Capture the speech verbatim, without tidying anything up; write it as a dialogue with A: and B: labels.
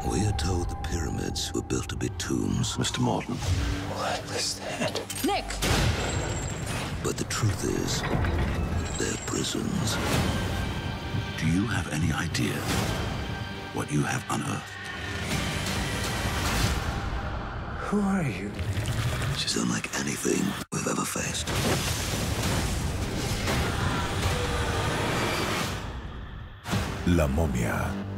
A: We are told the pyramids were built to be tombs.
B: Mister Morton.
C: What was that?
D: Nick!
A: But the truth is, they're prisons.
B: Do you have any idea what you have unearthed?
C: Who are you?
A: She's unlike anything we've ever faced.
E: La Momia.